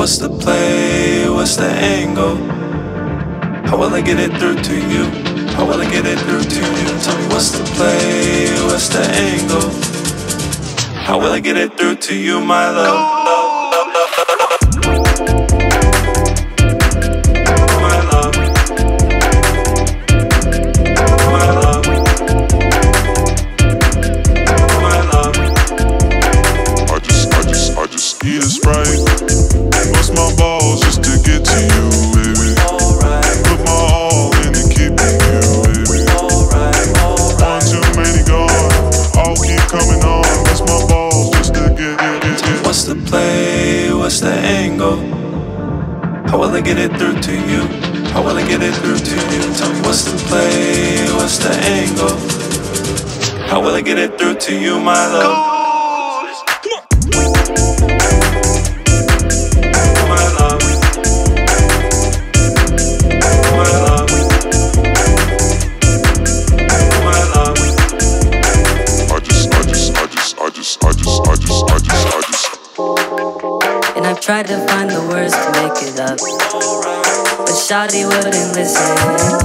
what's the play, what's the angle? How will I get it through to you? How will I get it through to you? Tell me what's the play, what's the angle? How will I get it through to you, my love? Eat a Sprite, bust my balls just to get to you, baby. Put my all into keeping you, baby. One too many gone, all keep coming on. Bust my balls just to get. What's the play, what's the angle? How will I get it through to you? How will I get it through to you? Tell me what's the play, what's the angle? How will I get it through to you, my love? And I've tried to find the words to make it up, but shawty wouldn't listen.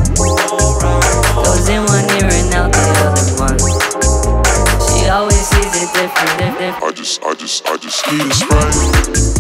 Goes in one ear and out the other one. She always sees it different. I just need a Sprite.